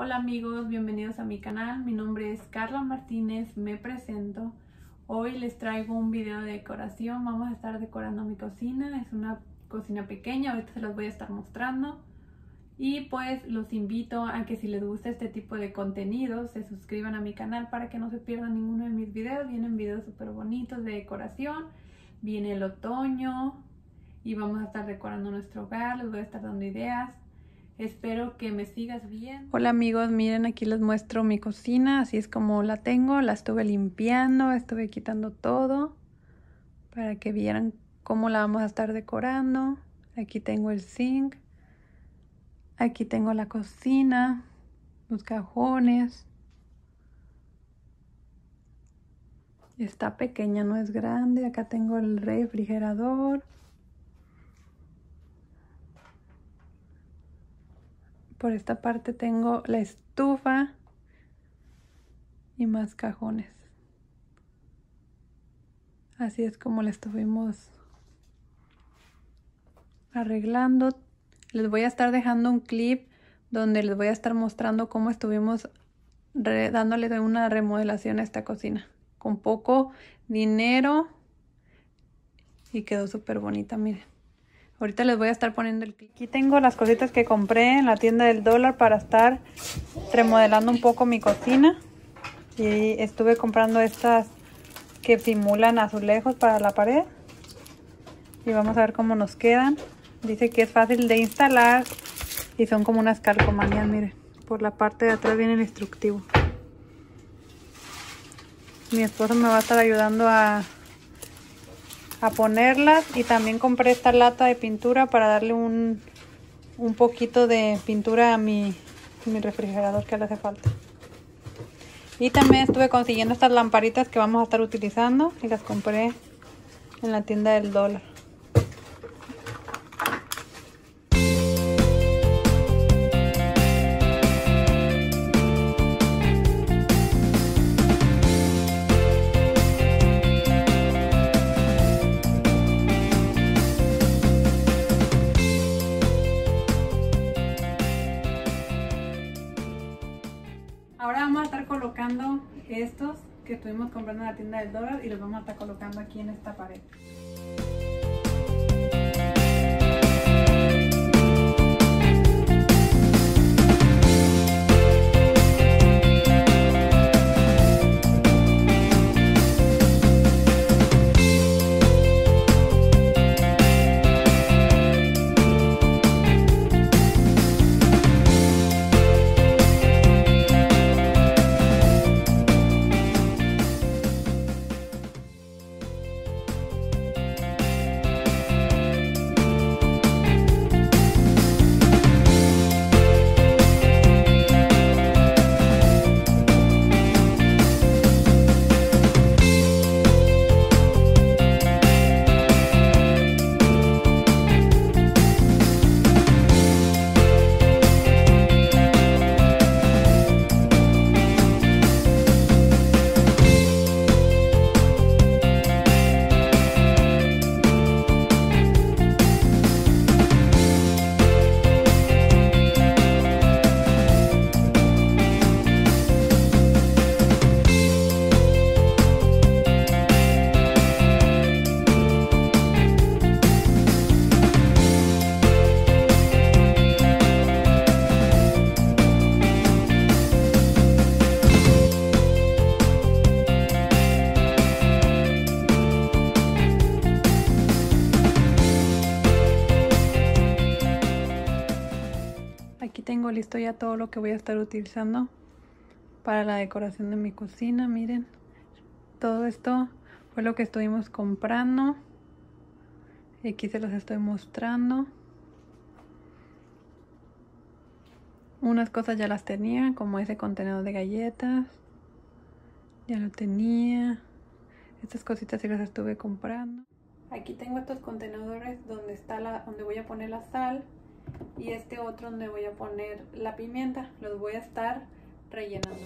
Hola amigos, bienvenidos a mi canal. Mi nombre es Carla Martínez, me presento. Hoy les traigo un video de decoración. Vamos a estar decorando mi cocina. Es una cocina pequeña, ahorita se las voy a estar mostrando. Y pues los invito a que si les gusta este tipo de contenido se suscriban a mi canal para que no se pierdan ninguno de mis videos. Vienen videos súper bonitos de decoración. Viene el otoño y vamos a estar decorando nuestro hogar. Les voy a estar dando ideas. Espero que me sigas viendo. Hola amigos, miren, aquí les muestro mi cocina. Así es como la tengo. La estuve limpiando, estuve quitando todo para que vieran cómo la vamos a estar decorando. Aquí tengo el zinc. Aquí tengo la cocina, los cajones. Está pequeña, no es grande. Acá tengo el refrigerador. Por esta parte tengo la estufa y más cajones. Así es como la estuvimos arreglando. Les voy a estar dejando un clip donde les voy a estar mostrando cómo estuvimos dándole una remodelación a esta cocina. Con poco dinero y quedó súper bonita, miren. Ahorita les voy a estar poniendo el clip. Aquí tengo las cositas que compré en la tienda del dólar para estar remodelando un poco mi cocina. Y estuve comprando estas que simulan azulejos para la pared. Y vamos a ver cómo nos quedan. Dice que es fácil de instalar y son como unas calcomanías, miren. Por la parte de atrás viene el instructivo. Mi esposo me va a estar ayudando a ponerlas, y también compré esta lata de pintura para darle un poquito de pintura a mi refrigerador que le hace falta. Y también estuve consiguiendo estas lamparitas que vamos a estar utilizando y las compré en la tienda del dólar. Ahora vamos a estar colocando estos que estuvimos comprando en la tienda del dólar y los vamos a estar colocando aquí en esta pared. Aquí tengo listo ya todo lo que voy a estar utilizando para la decoración de mi cocina. Miren, todo esto fue lo que estuvimos comprando. Y aquí se los estoy mostrando. Unas cosas ya las tenía, como ese contenedor de galletas. Ya lo tenía. Estas cositas sí las estuve comprando. Aquí tengo estos contenedores donde está donde voy a poner la sal. Y este otro donde voy a poner la pimienta. Los voy a estar rellenando.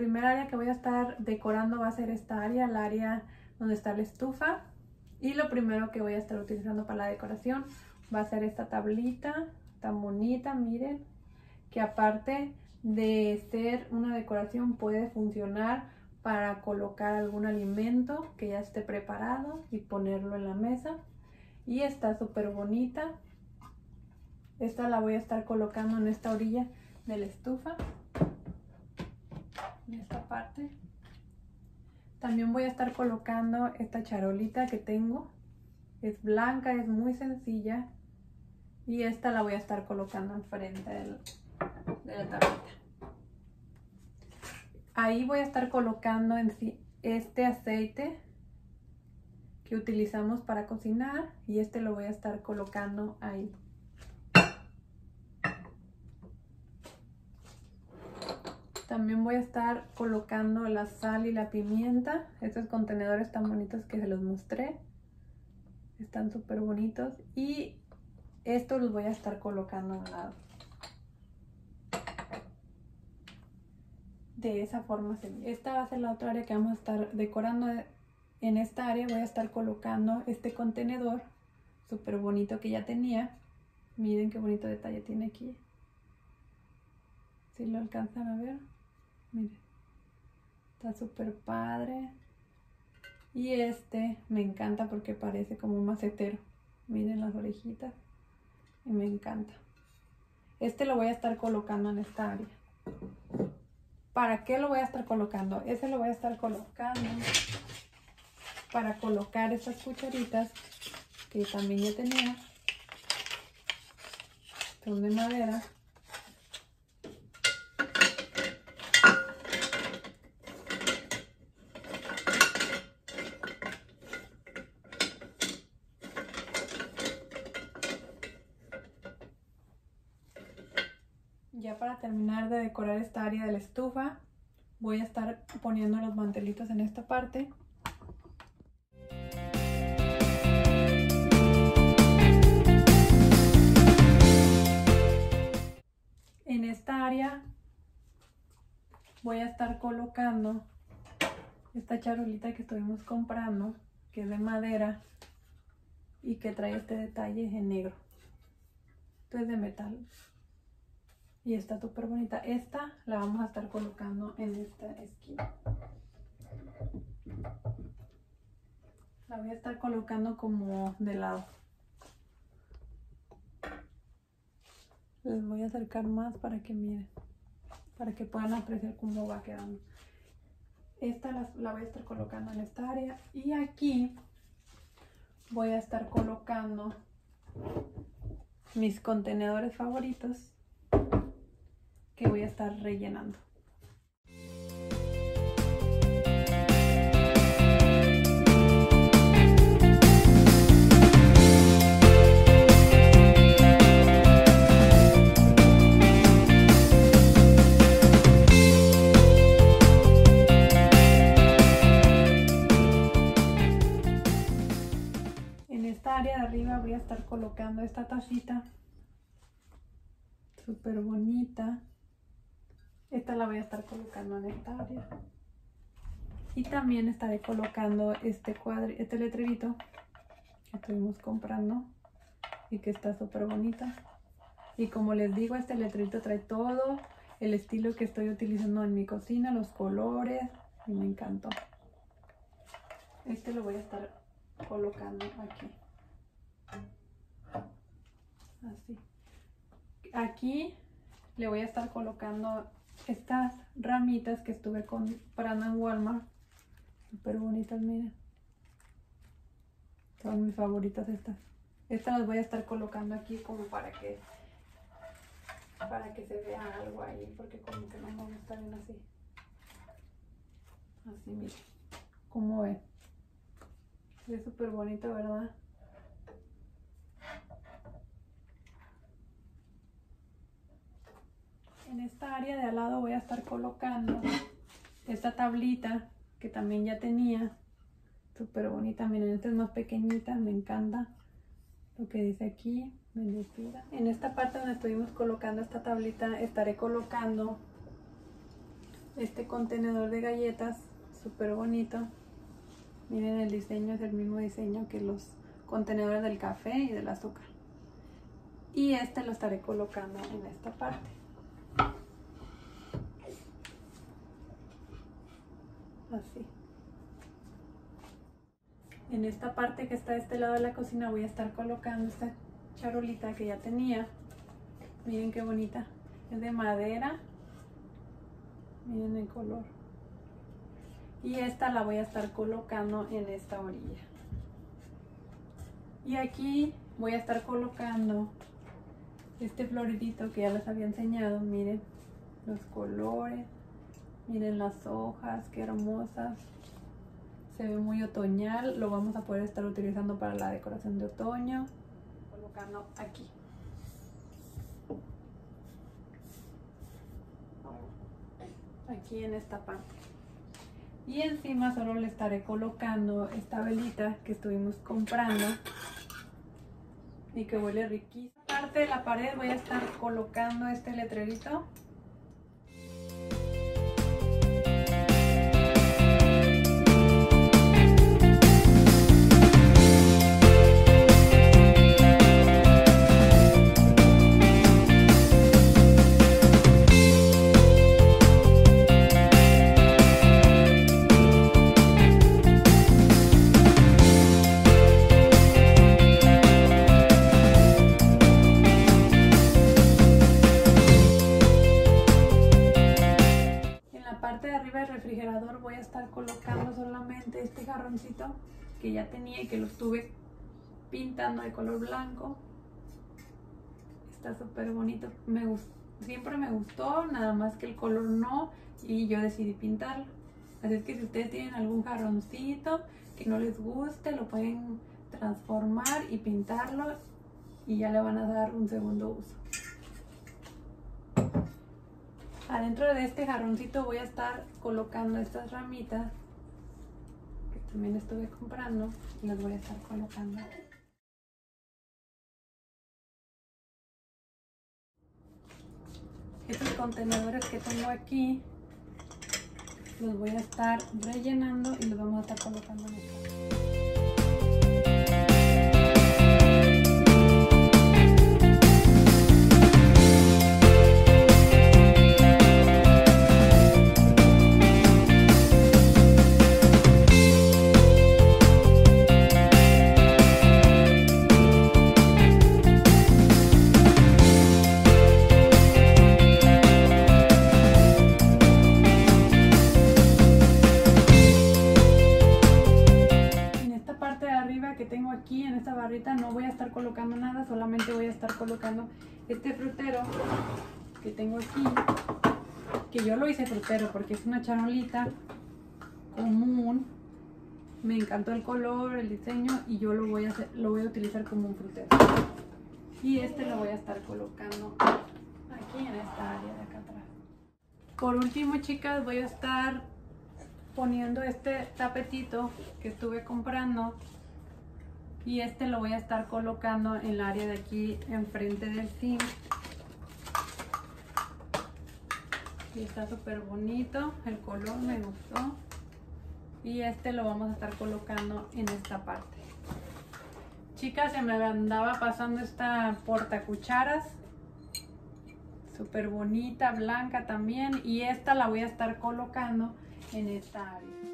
primera área que voy a estar decorando va a ser esta área, el área donde está la estufa. Y lo primero que voy a estar utilizando para la decoración va a ser esta tablita tan bonita, miren, que aparte de ser una decoración puede funcionar para colocar algún alimento que ya esté preparado y ponerlo en la mesa. Y está súper bonita. Esta la voy a estar colocando en esta orilla de la estufa, en esta parte. También voy a estar colocando esta charolita que tengo. Es blanca, es muy sencilla. Y esta la voy a estar colocando enfrente de la tablita. Ahí voy a estar colocando en sí este aceite que utilizamos para cocinar. Y este lo voy a estar colocando ahí. También voy a estar colocando la sal y la pimienta. Estos contenedores tan bonitos que se los mostré. Están súper bonitos. Y estos los voy a estar colocando a un lado. De esa forma. Esta va a ser la otra área que vamos a estar decorando. En esta área voy a estar colocando este contenedor súper bonito que ya tenía. Miren qué bonito detalle tiene aquí. Si lo alcanzan a ver. Miren. Está súper padre. Y este me encanta porque parece como un macetero. Miren las orejitas. Y me encanta. Este lo voy a estar colocando en esta área. ¿Para qué lo voy a estar colocando? Ese lo voy a estar colocando para colocar estas cucharitas que también ya tenía. Son de madera. Ya para terminar de decorar esta área de la estufa, voy a estar poniendo los mantelitos en esta parte. En esta área voy a estar colocando esta charolita que estuvimos comprando, que es de madera y que trae este detalle en negro. Esto es de metal. Y está súper bonita. Esta la vamos a estar colocando en esta esquina. La voy a estar colocando como de lado. Les voy a acercar más para que miren. Para que puedan apreciar cómo va quedando. Esta la voy a estar colocando en esta área. Y aquí voy a estar colocando mis contenedores favoritos que voy a estar rellenando. En esta área de arriba voy a estar colocando esta tacita súper bonita. Esta la voy a estar colocando en esta área. Y también estaré colocando este letrerito que estuvimos comprando y que está súper bonita. Y como les digo, este letrerito trae todo el estilo que estoy utilizando en mi cocina, los colores, y me encantó. Este lo voy a estar colocando aquí. Así. Aquí le voy a estar colocando estas ramitas que estuve comprando en Walmart. Súper bonitas, miren. Son mis favoritas estas. Estas las voy a estar colocando aquí como para que se vea algo ahí, porque como que no me gusta bien así. Así, miren. Como ven. Es súper bonito, ¿verdad? En esta área de al lado voy a estar colocando esta tablita que también ya tenía. Súper bonita, miren, esta es más pequeñita, me encanta lo que dice aquí, bendecida. En esta parte donde estuvimos colocando esta tablita estaré colocando este contenedor de galletas, súper bonito. Miren, el diseño es el mismo diseño que los contenedores del café y del azúcar. Y este lo estaré colocando en esta parte. Así. En esta parte que está de este lado de la cocina voy a estar colocando esta charolita que ya tenía. Miren qué bonita. Es de madera. Miren el color. Y esta la voy a estar colocando en esta orilla. Y aquí voy a estar colocando este floridito que ya les había enseñado. Miren los colores. Miren las hojas, qué hermosas. Se ve muy otoñal. Lo vamos a poder estar utilizando para la decoración de otoño. Colocando aquí. Aquí en esta parte. Y encima solo le estaré colocando esta velita que estuvimos comprando y que huele riquísimo. En esta parte de la pared voy a estar colocando este letrerito. Refrigerador voy a estar colocando solamente este jarroncito que ya tenía y que lo estuve pintando de color blanco. Está súper bonito, siempre me gustó, nada más que el color no, y yo decidí pintarlo. Así es que si ustedes tienen algún jarroncito que no les guste, lo pueden transformar y pintarlo y ya le van a dar un segundo uso. Adentro de este jarroncito voy a estar colocando estas ramitas que también estuve comprando y las voy a estar colocando. Estos contenedores que tengo aquí los voy a estar rellenando y los vamos a estar colocando en esta. Que tengo aquí en esta barrita no voy a estar colocando nada, solamente voy a estar colocando este frutero que tengo aquí, que yo lo hice frutero porque es una charolita común. Me encantó el color, el diseño, y yo lo voy a utilizar como un frutero. Y este lo voy a estar colocando aquí en esta área de acá atrás. Por último, chicas, voy a estar poniendo este tapetito que estuve comprando. Y este lo voy a estar colocando en el área de aquí enfrente del zinc. Y está súper bonito, el color me gustó. Y este lo vamos a estar colocando en esta parte. Chicas, se me andaba pasando esta portacucharas. Súper bonita, blanca también. Y esta la voy a estar colocando en esta área.